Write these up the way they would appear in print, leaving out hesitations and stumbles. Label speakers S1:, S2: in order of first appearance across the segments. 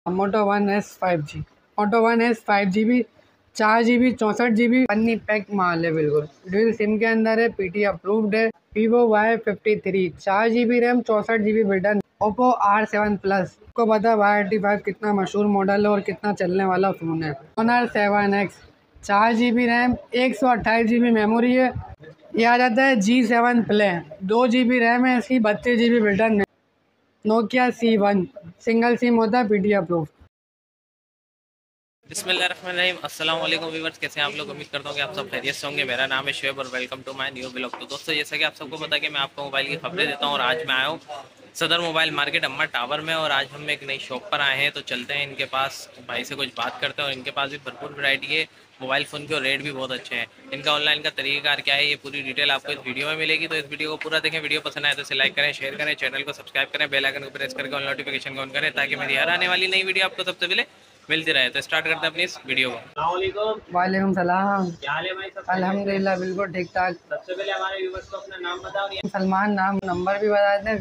S1: मोटो one S 5G, Moto one S 5GB, 4GB 64GB पन्नी pack माल है। बिल्कुल dual SIM के अंदर है, पीटी अप्रूव्ड है। Vivo Y53 4GB RAM 64GB return. Oppo R7 plus, आपको पता है Y85 कितना मशहूर मॉडल है और कितना चलने वाला फ़ोन है। Honor 7X 4GB RAM 128GB memory है। ये आ जाता है G7 प्ले, 2GB रैम है इसकी, 32GB return. Nokia C1 single sim होता है, पीटी अप्रूव।
S2: बिस्मिल्लाहिर्रहमानिर्रहीम, अस्सलाम वालेकुम व्यूअर्स, कैसे हैं आप लोग। उम्मीद करता हूँ कि आप सब खैरियत से होंगे। मेरा नाम है शुएब और welcome to my new blog. तो दोस्तों, जैसा कि आप सबको पता है कि मैं आपको मोबाइल की खबरें देता हूँ और आज मैं आया हूँ सदर मोबाइल मार्केट अम्मा टावर में और आज हम एक नई शॉप पर आए हैं। तो चलते हैं इनके पास, भाई से कुछ बात करते हैं। और इनके पास भी भरपूर वैरायटी है मोबाइल फ़ोन के और रेट भी बहुत अच्छे हैं। इनका ऑनलाइन का तरीकाकार क्या है, ये पूरी डिटेल आपको इस वीडियो में मिलेगी। तो इस वीडियो को पूरा देखें। वीडियो पसंद आए तो इसे लाइक करें, शेयर करें, चैनल को सब्सक्राइब करें, बेल आइकन को प्रेस करके ऑल नोटिफिकेशन को ऑन करें ताकि मेरी हर आने वाली नई वीडियो आपको सबसे पहले मिलती रहे। तो स्टार्ट करते हैं अपनी इस वीडियो को।
S1: वालेकुम सलाम।
S2: क्या हाल है भाई?
S1: अल्हम्दुलिल्लाह बिल्कुल ठीक ठाक।
S2: सबसे पहले हमारे व्यूवर्स को अपना नाम बताओ।
S1: सलमान नाम, नंबर भी बता देते हैं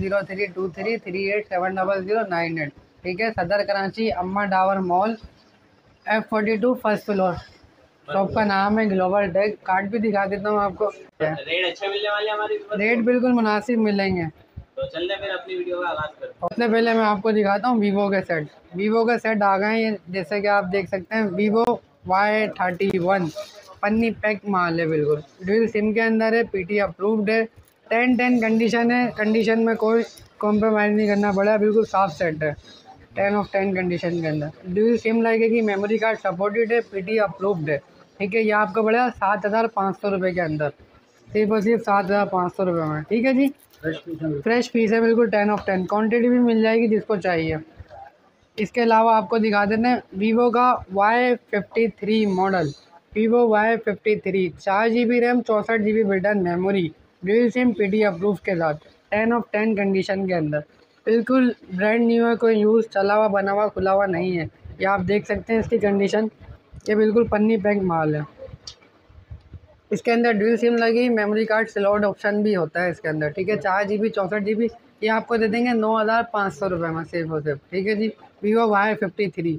S1: 0323387098। ठीक है, Saddar Karachi Amma tower mall F42 first floor. Shop का नाम है ग्लोबल टेक। कार्ड भी दिखा देता हूँ आपको।
S2: रेट अच्छे मिलने वाले हमारे
S1: रेट बिल्कुल मुनासिब मिलेंगे।
S2: तो चलते हैं फिर अपनी वीडियो का आगाज करते हैं।
S1: सबसे पहले मैं आपको दिखाता हूँ वीवो के सेट। वीवो के सेट आ गए हैं, जैसे कि आप देख सकते हैं वीवो Y31 पन्नी पैक माल है। बिल्कुल ड्यूल सिम के अंदर है, पीटी अप्रूव्ड है। 10/10 कंडीशन है, कंडीशन में कोई कॉम्प्रोमाइज़ नहीं करना पड़ा, बिल्कुल साफ सेट है। 10/10 कंडीशन के अंदर ड्यूल सिम लगेगी, मेमोरी कार्ड सपोर्टेड है, पीटी अप्रूव्ड है। ठीक है, ये आपको पड़ेगा 7,500 रुपये के अंदर, सिर्फ और सिर्फ 7,500 रुपये में। ठीक है जी, फ्रेश पीस है बिल्कुल 10/10। क्वांटिटी भी मिल जाएगी जिसको चाहिए। इसके अलावा आपको दिखा देते हैं वीवो का Y53 model. Vivo Y53 4GB RAM 64GB return memory, dual sim, PT approve के साथ 10/10 कंडीशन के अंदर। बिल्कुल ब्रांड न्यू है, कोई यूज़ चला हुआ बना हुआ खुला हुआ नहीं है। ये आप देख सकते हैं इसकी कंडीशन, ये बिल्कुल पन्नी पैक माल है। इसके अंदर ड्यूल सिम लगी, मेमोरी कार्ड स्लॉट ऑप्शन भी होता है इसके अंदर। ठीक है, 4GB 64GB, ये आपको दे देंगे 9,500 रुपये में सिर्फ और सिर्फ। ठीक है जी, वीवो Y53।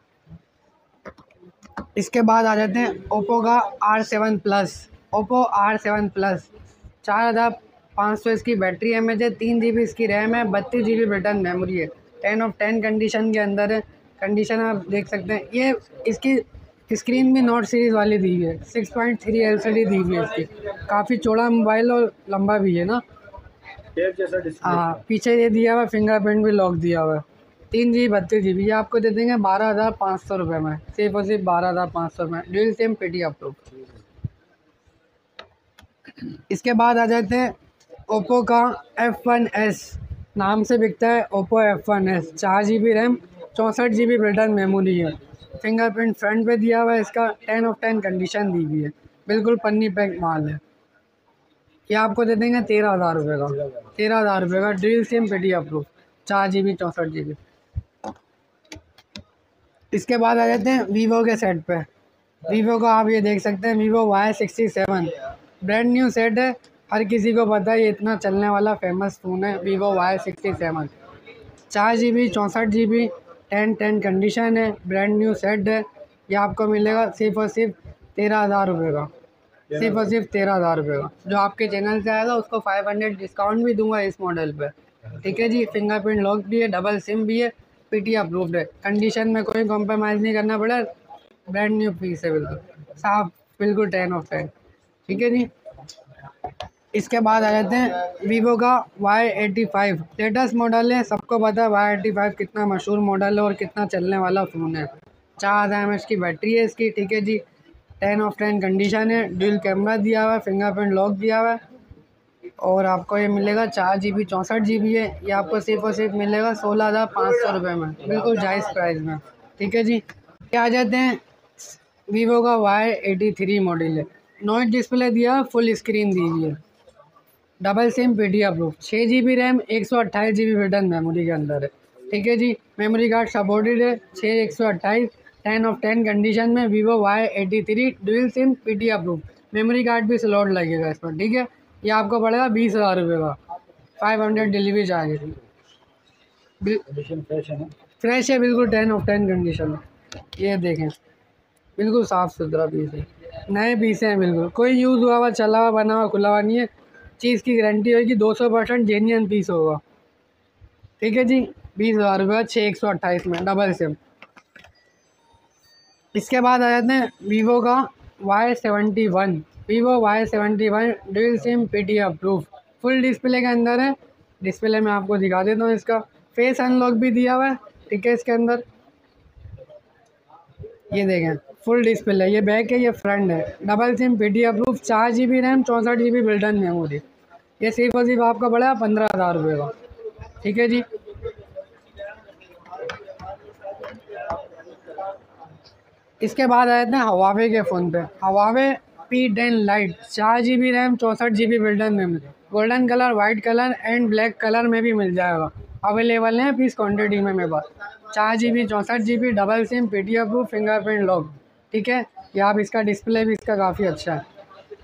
S1: इसके बाद आ जाते हैं ओप्पो का R7 plus. Oppo R7 plus 4,500 इसकी बैटरी एमएच है, 3GB इसकी रैम है, 32GB रिटर्न मेमोरी है। 10/10 कंडीशन के अंदर है। कंडीशन आप देख सकते हैं। ये इसकी स्क्रीन भी नोट सीरीज़ वाली दी हुई है, 6.3 LCD दी हुई है इसकी। काफ़ी चौड़ा मोबाइल और लंबा भी है ना। हाँ, पीछे ये दिया हुआ है, फिंगरप्रिंट भी लॉक दिया हुआ है। 3GB 32GB, ये आपको दे देंगे 12,500 रुपये में, सिर्फ और सिर्फ 12,500 में, ड्यूल सिम, पीटी अप्रूव। इसके बाद आ जाते हैं ओप्पो का F1S, नाम से बिकता है Oppo F1S। 4GB RAM 64GB return memory है। फिंगरप्रिंट फ्रंट पे दिया हुआ है इसका, 10/10 कंडीशन दी हुई है, बिल्कुल पन्नी पैक माल है। ये आपको दे देंगे 13,000 रुपये का, 13,000 रुपये का, dual sim, PT approve, 4GB 64GB। इसके बाद आ जाते हैं वीवो के सेट पे। वीवो का आप ये देख सकते हैं Vivo Y67 brand new set है, हर किसी को पता है ये इतना चलने वाला फेमस फ़ोन है Vivo Y67। 4GB 64GB 10/10 condition है, ब्रांड न्यू सेट है। ये आपको मिलेगा सिर्फ और सिर्फ 13,000 रुपये का, सिर्फ और सिर्फ 13,000 रुपये का। जो आपके चैनल से आएगा उसको 500 डिस्काउंट भी दूंगा इस मॉडल पे। ठीक है जी, फिंगरप्रिंट लॉक भी है, डबल सिम भी है, पीटी अप्रूव्ड है। कंडीशन में कोई कॉम्प्रोमाइज़ नहीं करना पड़ा, ब्रांड न्यू पीस है, बिल्कुल साफ, बिल्कुल 10/10। ठीक है जी। इसके बाद आ जाते हैं वीवो का Y85 लेटेस्ट मॉडल है। सबको पता है Y85 कितना मशहूर मॉडल है और कितना चलने वाला फ़ोन है। 4,000 mAh की बैटरी है इसकी। ठीक है जी, 10/10 कंडीशन है, ड्यूल कैमरा दिया हुआ है, फिंगरप्रिंट लॉक दिया हुआ है। और आपको ये मिलेगा 4GB 64GB है। ये आपको सिर्फ और सिर्फ मिलेगा 16,500 रुपये में, बिल्कुल जायज़ प्राइस में। ठीक है जी। ये आ जाते हैं वीवो का Y83 मॉडल है, नॉइज डिस्प्ले दिया, फुल स्क्रीन दी हुई है, double sim, PT approve, 6GB RAM 128GB return memory के अंदर है। ठीक है जी, मेमोरी कार्ड सपोर्टेड है, 6/128, 10/10 कंडीशन में Vivo Y83 dual sim, PT approve, memory card भी स्लॉट लगेगा इस पर। ठीक है, ये आपको पड़ेगा 20,000 रुपये का, 500 डिलीवरी चार्ज। कंडीशन फ्रेश है ना, फ्रेश है बिल्कुल, 10 ऑफ 10 कंडीशन में। ये देखें बिल्कुल साफ़ सुथरा पीस है, नए पीस हैं बिल्कुल, कोई यूज़ हुआ हुआ चला हुआ बना हुआ खुला हुआ नहीं है। चीज़ की गारंटी होगी, 200% जेन्युइन पीस होगा। ठीक है जी, 20,000 रुपये 6/128 में डबल सिम। इसके बाद आ जाते हैं वीवो का Y71। Vivo Y71 dual sim PT approve, full display के अंदर है। डिस्प्ले में आपको दिखा देता हूँ, इसका फेस अनलॉक भी दिया हुआ है। ठीक है, इसके अंदर ये देखें फुल डिस्प्ले, ये बैक है ये फ्रंट है। Double sim PT approve, 4 GB RAM 64 GB built in memory. ये सिर्फ और सिर्फ आपका पड़ा 15,000 रुपये का। ठीक है जी। इसके बाद आए थे हवावे के फ़ोन पे, Huawei P10 lite, 4 GB RAM 64 GB built in memory, golden colour, white colour and black colour में भी मिल जाएगा। अवेलेबल है पीस क्वांटिटी में मेरे पास। 4 GB 64 GB double sim PT approve fingerprint lock. ठीक है, ये आप इसका डिस्प्ले भी इसका काफ़ी अच्छा है।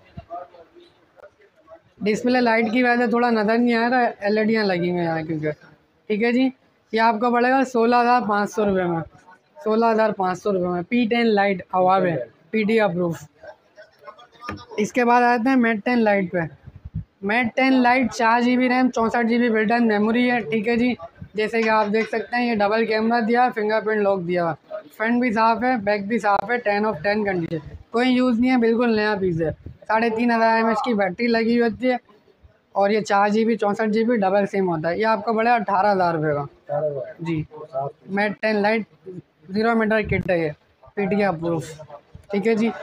S1: डिस्प्ले लाइट की वजह से थोड़ा नज़र नहीं आ रहा है, एलईडियाँ लगी हुई हैं यहाँ क्योंकि। ठीक है जी, ये आपको पड़ेगा 16,500 रुपये में, 16,500 रुपये में P10 light Huawei PT approve. इसके बाद आते हैं मेट 10 लाइट पे। Mate 10 lite 4 GB RAM 64 GB built in memory है। ठीक है जी, जैसे कि आप देख सकते हैं ये डबल कैमरा दिया है, फिंगरप्रिंट लॉक दिया है, फ्रंट भी साफ़ है, बैक भी साफ़ है, 10/10 कंडीशन, कोई यूज़ नहीं है, बिल्कुल नया पीस है। 3,500 mAh की बैटरी लगी हुई होती है और ये 4 GB 64 GB डबल सिम होता है। ये आपको पड़ेगा 18,000 रुपये का जी। मेट 10 लाइट 0 मीटर किट है ये, पीटी अप्रूव। ठीक है जी।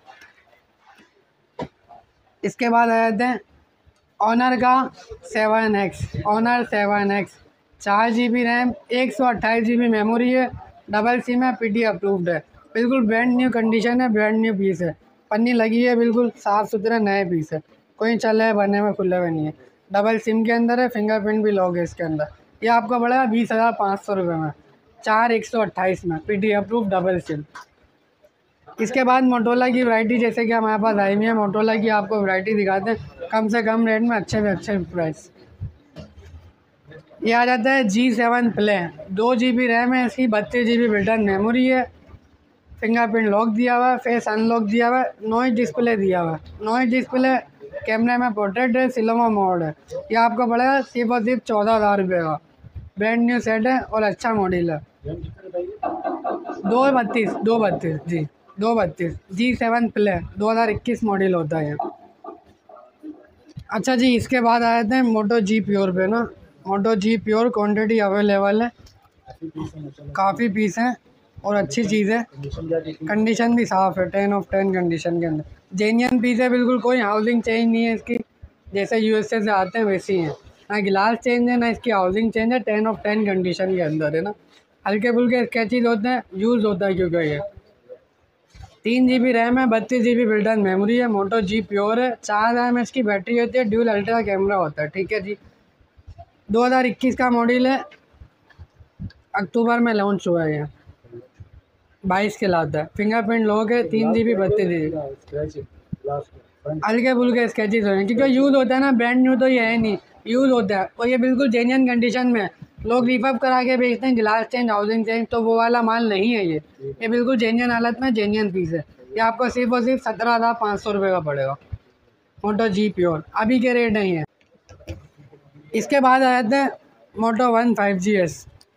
S1: इसके बाद आ जाते हैं ऑनर का 7X, Honor 7X 4 GB RAM 128 GB memory है, डबल सिम है, पीटी अप्रूव्ड है, बिल्कुल ब्रांड न्यू कंडीशन है, ब्रांड न्यू पीस है, पन्नी लगी है, बिल्कुल साफ़ सुथरा नए पीस है, कोई चले है बनने में खुले हुए नहीं है। डबल सिम के अंदर है, फिंगरप्रिंट भी लॉक है इसके अंदर। ये आपका पड़ेगा 20,500 रुपये में, 4/128 में, पीटी अप्रूव डबल सिम। इसके बाद मोटोला की वैरायटी जैसे कि हमारे पास आई हुई है, मोटोला की आपको वैरायटी दिखाते हैं कम से कम रेट में, अच्छे से अच्छे प्राइस। ये आ जाता है G7 प्ले, 2 GB रैम है इसकी, 32 GB बिल्टन मेमोरी है, फिंगरप्रिंट लॉक दिया हुआ है, फेस अनलॉक दिया हुआ है, नॉइज डिस्प्ले दिया हुआ है, नॉइज डिस्प्ले, कैमरे में पोर्ट्रेट है, सिनेमा मोड है। ये आपका पड़ेगा सिर्फ और सिर्फ 14,000 रुपये का, ब्रांड न्यू सेट है और अच्छा मॉडल है। 232 जी, 232 G7 प्ले 2021 मॉडल होता है। अच्छा जी, इसके बाद आए थे मोटो जी प्योर पे ना, Moto G pure quantity available है, काफ़ी पीस हैं और अच्छी चीज़ है, कंडीशन भी साफ़ है, 10/10 कंडीशन के अंदर, जेन्युइन पीस है बिल्कुल, कोई हाउसिंग चेंज नहीं है इसकी, जैसे यूएसए से आते हैं वैसे ही है, ना गिलास चेंज है ना इसकी हाउसिंग चेंज है, 10/10 कंडीशन के अंदर है ना। हल्के फुल्के स्केचेज होते हैं, यूज़ होता है क्योंकि ये 3 GB रैम है, 32 GB बिल्टन मेमोरी है, मोटो जी प्योर है, 4,000 mAh की बैटरी होती है, ड्यूल अल्ट्रा कैमरा होता है। ठीक है जी, 2021 का मॉडल है, अक्टूबर में लॉन्च हुआ है, 22 के लाता है, फिंगरप्रिंट लॉक है, 3 GB 32 GB, हल्के फुल्के स्केचेज हो रहे हैं क्योंकि यूज़ होता है ना, ब्रांड न्यू तो ये है नहीं, यूज़ होता है और ये बिल्कुल जेन्युइन कंडीशन में है। लोग रिफअप करा के बेचते हैं, गिलास चेंज, हाउसिंग चेंज, तो वो वाला माल नहीं है ये बिल्कुल जेन्युइन हालत में जेन्युइन पीस है। ये आपको सिर्फ और सिर्फ 17,500 रुपये का पड़ेगा, मोटो जी प्योर, अभी के रेट नहीं है। इसके बाद आ जाते हैं मोटो वन 5GS,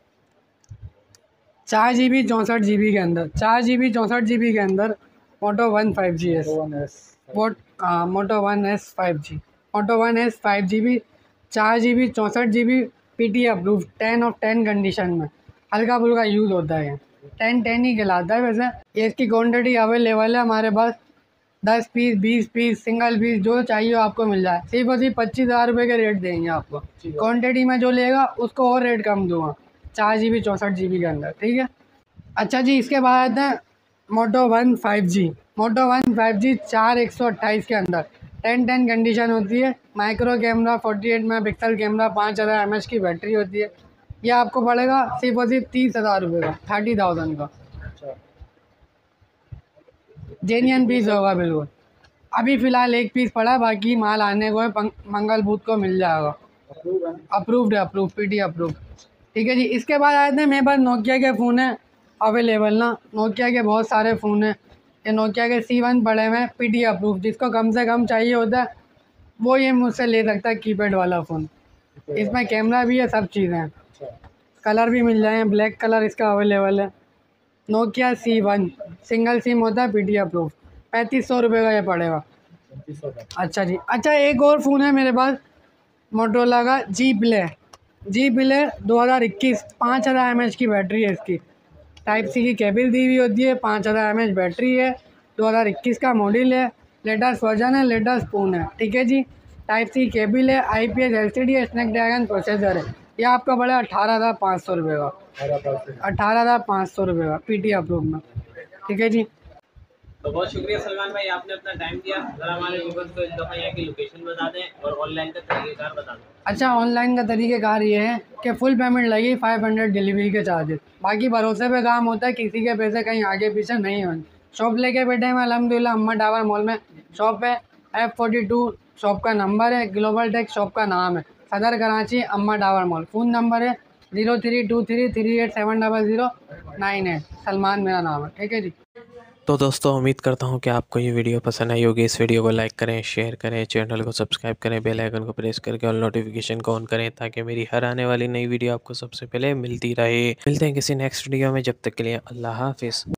S1: 4 GB 64 GB के अंदर, 4 GB 64 GB के अंदर Moto one 5GS, Moto one S 5G, Moto one S 5GB 4 GB 64 GB PT approve, 10/10 condition में, हल्का फुल्का यूज़ होता है, 10/10 ही कहलाता है वैसे। ये इसकी क्वांटिटी अवेलेबल है हमारे पास, 10 पीस 20 पीस सिंगल पीस जो चाहिए आपको मिल जाए, सिर्फ और सिर्फ 25,000 रुपये के रेट देंगे आपको, क्वांटिटी में जो लेगा उसको और रेट कम दूँगा, 4 GB 64 GB के अंदर। ठीक है, अच्छा जी, इसके बाद आते हैं मोटो one 5G, Moto one 5G 4/128 के अंदर, 10/10 कंडीशन होती है, micro camera, 48 megapixel camera, 5,000 mAh की बैटरी होती है। ये आपको पड़ेगा सिर्फ और सिर्फ 30,000 रुपये का, 30,000 का, जेन्युइन पीस होगा बिल्कुल। अभी फ़िलहाल एक पीस पड़ा है, बाकी माल आने को है, मंगल बुध को मिल जाएगा। अप्रूव्ड है, अप्रूव पीटी अप्रूव। ठीक है जी। इसके बाद आए थे मेरे पास नोकिया के फ़ोन है अवेलेबल ना, नोकिया के बहुत सारे फ़ोन हैं। ये नोकिया के C1 पड़े हुए हैं पीटी अप्रूव, जिसको कम से कम चाहिए होता है वो ये मुझसे ले सकता है कीपैड वाला फ़ोन। इसमें कैमरा भी है, सब चीज़ें हैं, कलर भी मिल जाए, ब्लैक कलर इसका अवेलेबल है। नोकिया C1 सिंगल सिम होता है पीटी अप्रूव, 3500 रुपये का ये पड़ेगा। अच्छा जी। अच्छा, एक और फ़ोन है मेरे पास मोटोरोला का जी प्ले 2021, 5000 mAh की बैटरी है इसकी। टाइप सी की केबल दी हुई होती है, 5000 mAh बैटरी है, 2021 का मॉडल है, लेटेस्ट वर्जन है, लेटेस्ट फ़ोन है। ठीक है जी। टाइप सी केबल है, IPS LCD है, स्नैपड्रैगन प्रोसेसर है। ये आपका पड़ा 18,500 रुपये का, 18,500 रुपये का पीटी अप्रूव में। ठीक है जी।
S2: तो बहुत शुक्रिया सलमान भाई, आपने अपना टाइम दिया। ज़रा हमारे व्यूअर्स को इस दफ़ा यहाँ की लोकेशन बता दें और ऑनलाइन का तरीक़ेकार बता दें।
S1: अच्छा, ऑनलाइन का तरीक़ेकार ये है कि फुल पेमेंट लगी, 500 डिलीवरी के चार्जेस, बाकी भरोसे पे काम होता है, किसी के पैसे कहीं आगे पीछे नहीं होने। शॉप लेके बैठे में अल्हम्दुलिल्लाह अम्मा टावर मॉल में शॉप है, F42 शॉप का नंबर है, ग्लोबल टेक शॉप का नाम है, Saddar Karachi Amma tower mall. Phone number है 0323387009 सलमान मेरा नाम है। ठीक है जी।
S2: तो दोस्तों उम्मीद करता हूँ कि आपको ये वीडियो पसंद आई होगी। इस वीडियो को लाइक करें, शेयर करें, चैनल को सब्सक्राइब करें, बेल आइकन को प्रेस करके और नोटिफिकेशन को ऑन करें ताकि मेरी हर आने वाली नई वीडियो आपको सबसे पहले मिलती रहे। मिलते हैं किसी नेक्स्ट वीडियो में, जब तक के लिए अल्लाह हाफिज़।